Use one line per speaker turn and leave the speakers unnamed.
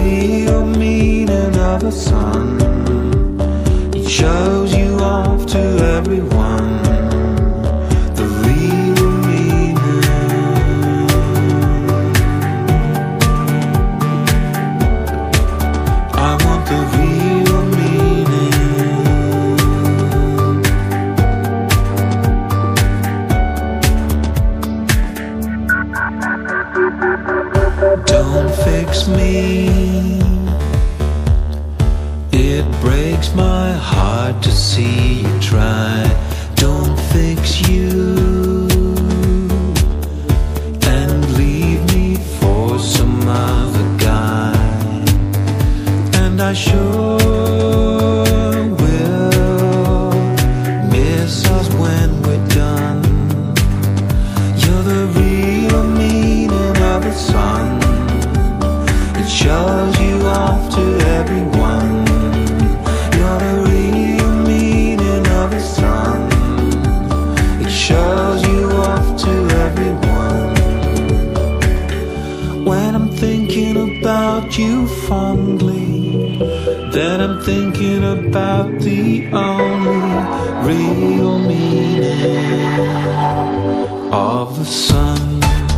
real meaning of a sun. It shows you off to everyone. The real meaning. I want the real meaning. Don't fix me. It breaks my heart to see you try. Don't fix you and leave me for some other guy. And I sure will miss us when we're done. You're the real meaning of the sun. It shows you off to everyone. You're the real meaning of the sun. It shows you off to everyone. When I'm thinking about you fondly, then I'm thinking about the only real meaning of the sun.